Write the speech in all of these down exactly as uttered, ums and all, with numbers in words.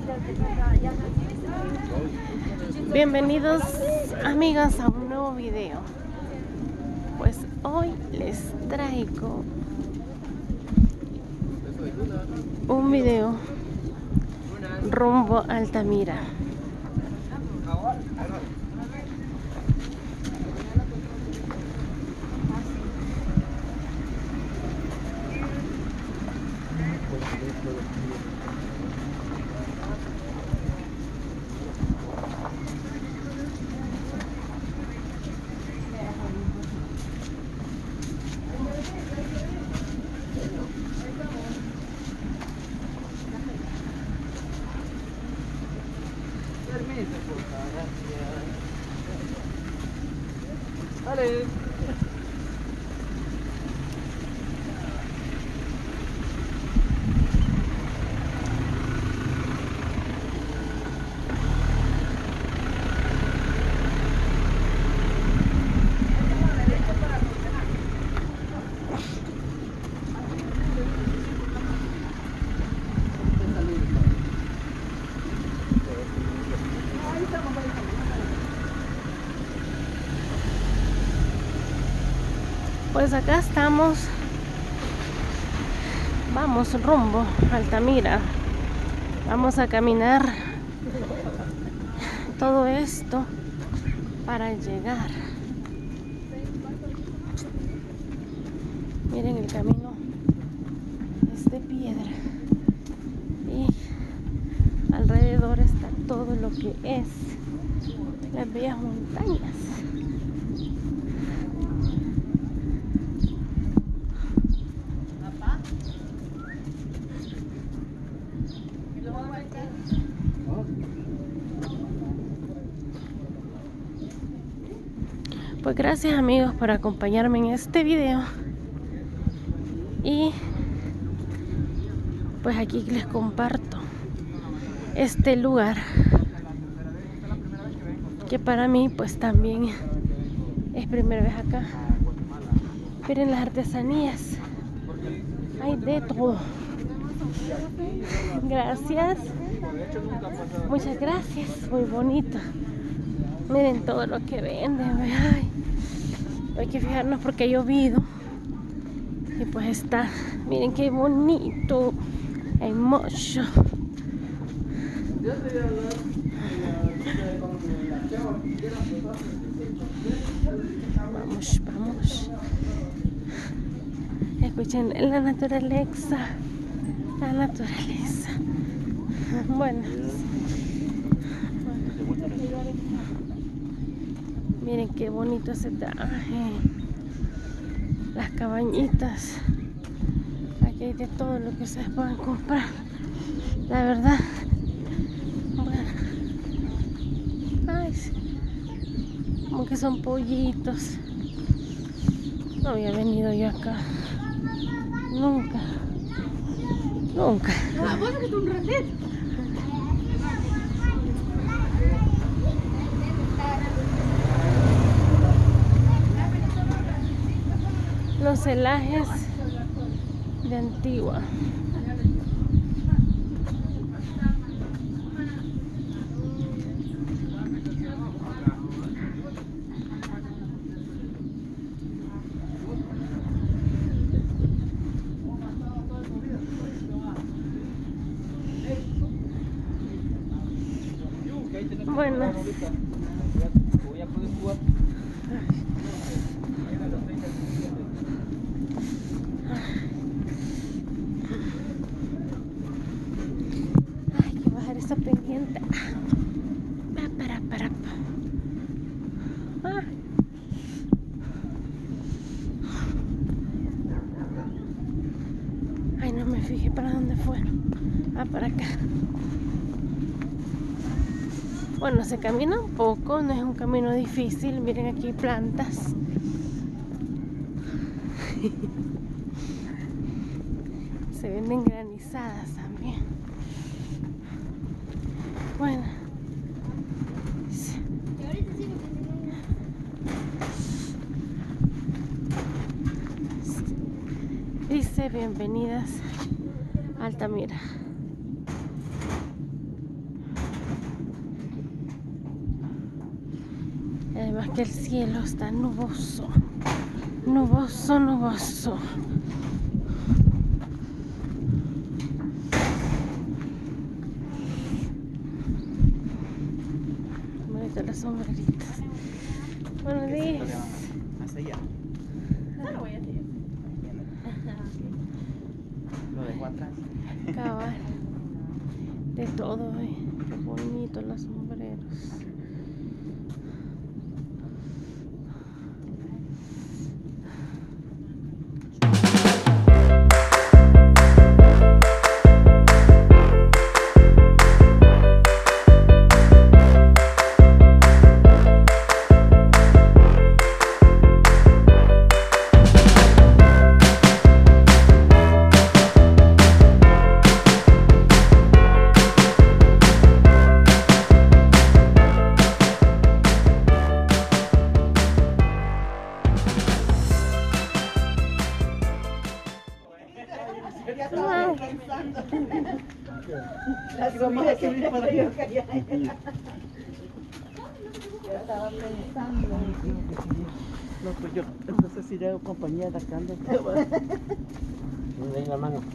Bienvenidos amigas a un nuevo video. Pues hoy les traigo un video rumbo a Altamira. Vale. Pues acá estamos, vamos rumbo a Altamira, vamos a caminar todo esto para llegar. Miren, el camino es de piedra y alrededor está todo lo que es las bellas montañas. Pues gracias amigos por acompañarme en este video, y pues aquí les comparto este lugar que para mí pues también es primera vez acá. Miren las artesanías, hay de todo. Gracias, muchas gracias, muy bonito. Miren todo lo que venden. Ay, hay que fijarnos porque ha llovido y pues está, miren qué bonito, hay mucho. Vamos, vamos. Escuchen la naturaleza, la naturaleza. Bueno, miren qué bonito ese traje, las cabañitas. Aquí hay de todo lo que ustedes puedan comprar, la verdad. Bueno, ay, como que son pollitos. No había venido yo acá nunca, nunca. Los celajes de Antigua. Bueno, hay que bajar esta pendiente. Ah, para, para. Ah. Ay, no me fijé para dónde fueron. Ah, para acá. Bueno, se camina un poco, no es un camino difícil. Miren, aquí hay plantas. Se venden granizadas también. Bueno, dice bienvenidas a Altamira. más que el cielo está nuboso, nuboso, nuboso. Bonito las sombreritas. Buenos días. Hasta allá. No lo voy a hacer. Lo dejo atrás. Cabal. De todo, eh. Qué bonito los sombreros. Las vamos a subir para arriba. Yo estaba pensando. No, pues yo, entonces iré a compañía de acá. ¿Dónde hay la mano?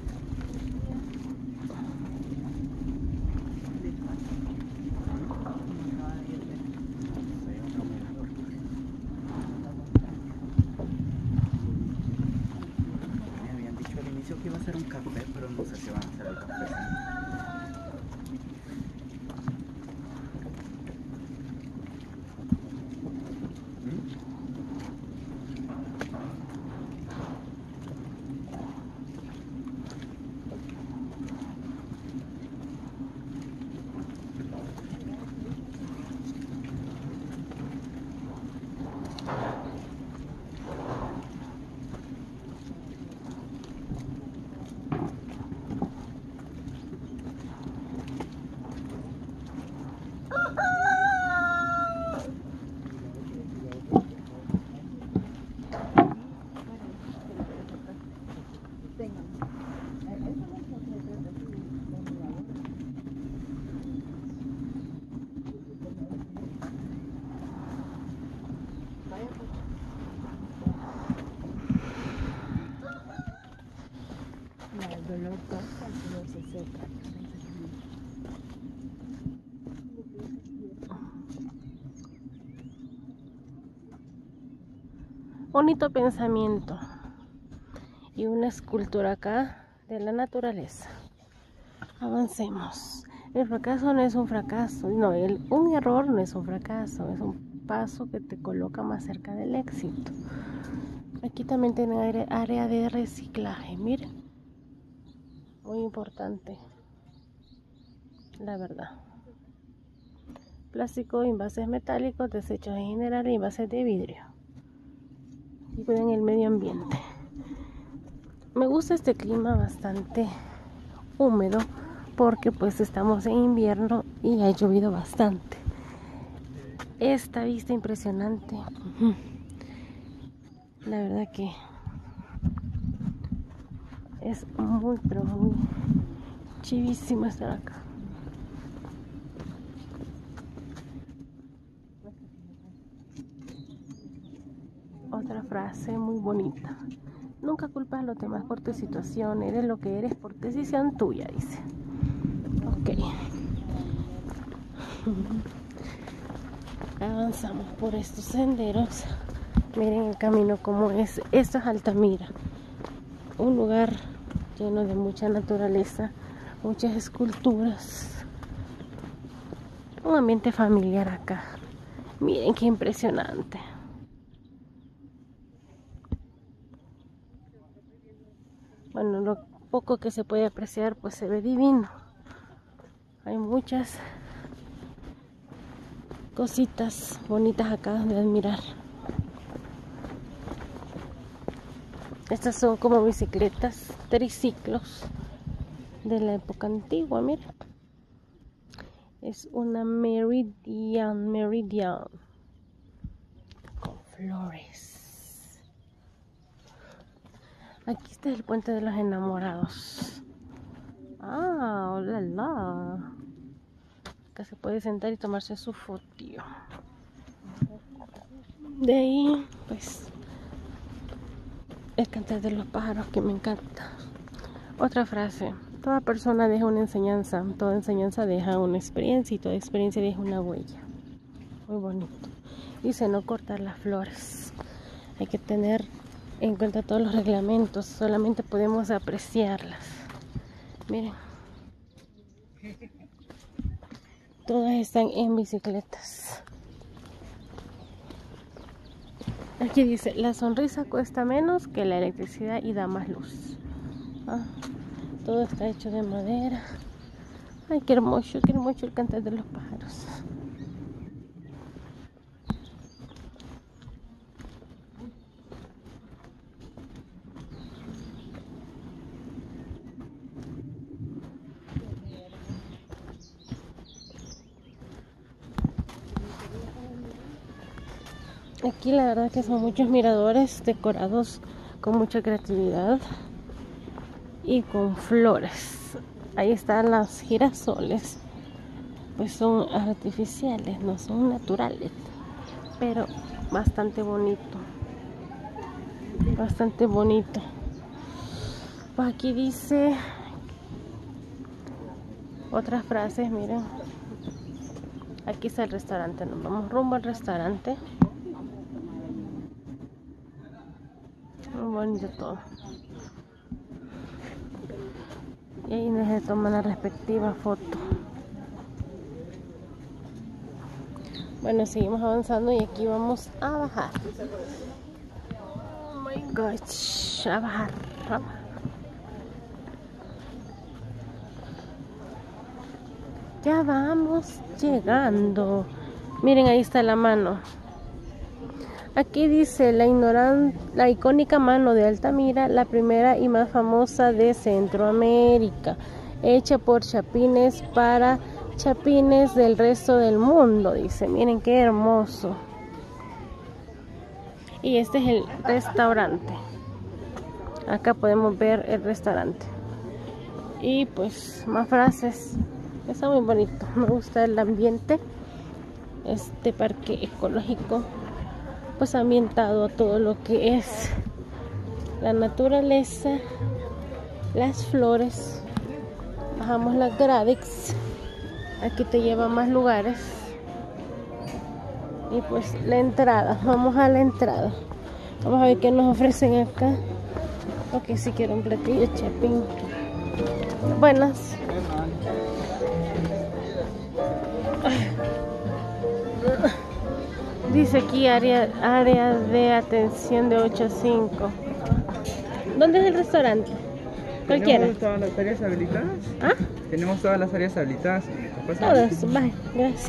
Me habían dicho al inicio que iba a ser un café, pero no sé si van a hacer el café. El dolor pasa, el dolor se seca. Bonito pensamiento. Y una escultura acá de la naturaleza. Avancemos. El fracaso no es un fracaso. No, el, un error no es un fracaso. Es un paso que te coloca más cerca del éxito. Aquí también tienen área de reciclaje. Miren. Muy importante. La verdad. Plástico, envases metálicos, desechos en general, envases de vidrio. Y cuiden el medio ambiente. Me gusta este clima bastante húmedo porque pues estamos en invierno y ha llovido bastante. Esta vista impresionante. La verdad que es muy pero muy chivísimo estar acá. Otra frase muy bonita. Nunca culpas a los demás por tu situación. Eres lo que eres por decisión tuya, dice. Ok. Avanzamos por estos senderos. Miren el camino como es. Esto es Altamira. Un lugar lleno de mucha naturaleza, muchas esculturas. Un ambiente familiar acá. Miren qué impresionante. Bueno, lo poco que se puede apreciar pues se ve divino. Hay muchas cositas bonitas acá de admirar. Estas son como bicicletas, triciclos de la época antigua, miren. Es una Meridian, Meridian con flores. Aquí está el puente de los enamorados. Ah, hola, la. Acá se puede sentar y tomarse su fotillo. De ahí, pues, el cantar de los pájaros, que me encanta. Otra frase: toda persona deja una enseñanza, toda enseñanza deja una experiencia y toda experiencia deja una huella. Muy bonito. Dice no cortar las flores. Hay que tener en cuenta todos los reglamentos, solamente podemos apreciarlas. Miren, todas están en bicicletas. Aquí dice, la sonrisa cuesta menos que la electricidad y da más luz. Ah, todo está hecho de madera. Ay, qué hermoso, qué hermoso el cantar de los pájaros. Aquí la verdad que son muchos miradores decorados con mucha creatividad y con flores. Ahí están las girasoles, pues son artificiales, no son naturales, pero bastante bonito, bastante bonito. Pues aquí dice otras frases, miren. Aquí está el restaurante, nos vamos rumbo al restaurante. Muy bonito todo. Y ahí se toma la respectiva foto. Bueno, seguimos avanzando y aquí vamos a bajar. Oh my gosh, a bajar, a bajar. Ya vamos llegando. Miren, ahí está la mano. Aquí dice la, ignoran la icónica mano de Altamira, la primera y más famosa de Centroamérica, hecha por chapines para chapines del resto del mundo, dice. Miren qué hermoso. Y este es el restaurante. Acá podemos ver el restaurante. Y pues más frases. Está muy bonito. Me gusta el ambiente. Este parque ecológico, pues ambientado a todo lo que es la naturaleza, las flores. Bajamos la Gradex. Aquí te lleva a más lugares. Y pues la entrada. Vamos a la entrada. Vamos a ver qué nos ofrecen acá. Ok, si quiero un platillo chapín. Buenas. Dice aquí área, área de atención de ocho a cinco. ¿Dónde es el restaurante? Cualquiera. ¿Tenemos todas las áreas habilitadas? ¿Ah? Tenemos todas las áreas habilitadas. Todas, vale, gracias.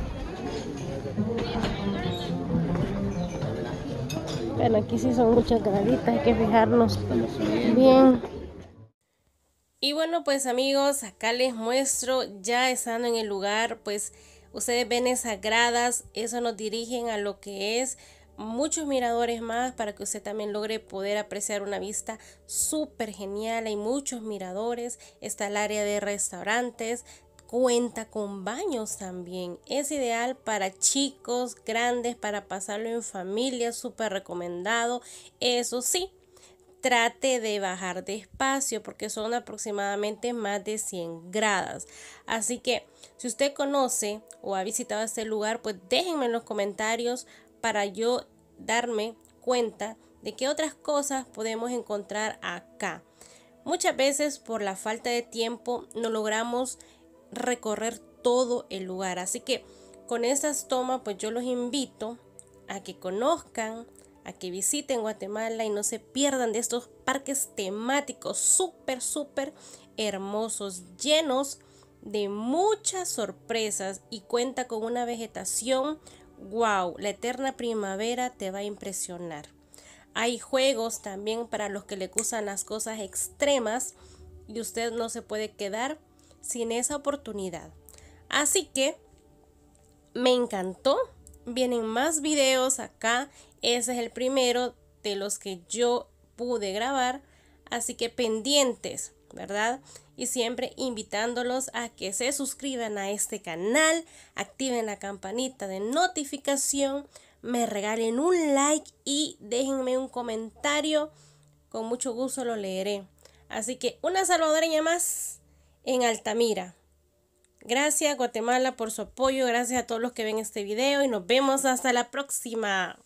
Bueno, aquí sí son muchas graditas, hay que fijarnos bien. Y bueno, pues amigos, acá les muestro, ya estando en el lugar, pues ustedes ven esas gradas, eso nos dirigen a lo que es muchos miradores más para que usted también logre poder apreciar una vista súper genial. Hay muchos miradores, está el área de restaurantes, cuenta con baños también. Es ideal para chicos, grandes, para pasarlo en familia, súper recomendado. Eso sí, trate de bajar despacio porque son aproximadamente más de cien gradas. Así que si usted conoce o ha visitado este lugar, pues déjenme en los comentarios para yo darme cuenta de qué otras cosas podemos encontrar acá. Muchas veces por la falta de tiempo no logramos recorrer todo el lugar. Así que con estas tomas pues yo los invito a que conozcan, a que visiten Guatemala y no se pierdan de estos parques temáticos súper, súper hermosos, llenos de muchas sorpresas y cuenta con una vegetación, wow, la eterna primavera te va a impresionar. Hay juegos también para los que le gustan las cosas extremas y usted no se puede quedar sin esa oportunidad. Así que me encantó. Vienen más videos acá. Ese es el primero de los que yo pude grabar. Así que pendientes, ¿verdad? Y siempre invitándolos a que se suscriban a este canal, activen la campanita de notificación, me regalen un like y déjenme un comentario. Con mucho gusto lo leeré. Así que una salvadoreña más en Altamira. Gracias Guatemala por su apoyo. Gracias a todos los que ven este video y nos vemos hasta la próxima.